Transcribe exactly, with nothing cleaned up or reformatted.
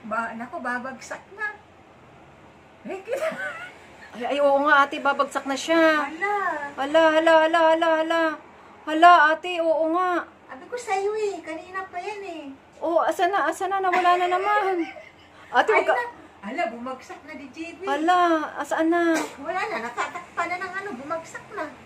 Ba, naku, babagsak na. Eh, kita. Ay, ay, oo nga ate, babagsak na siya. Hala. Hala, hala, hala, hala, hala. Hala ate, oo nga. Sabi ko sa'yo eh, kanina pa yan eh. Oo, asa na, asa na, nawala na naman. Ate, Ay wag ka... na. Hala, bumagsak na di J B. Hala, asaan na? Wala na, natatakpa na ng ano, bumagsak na.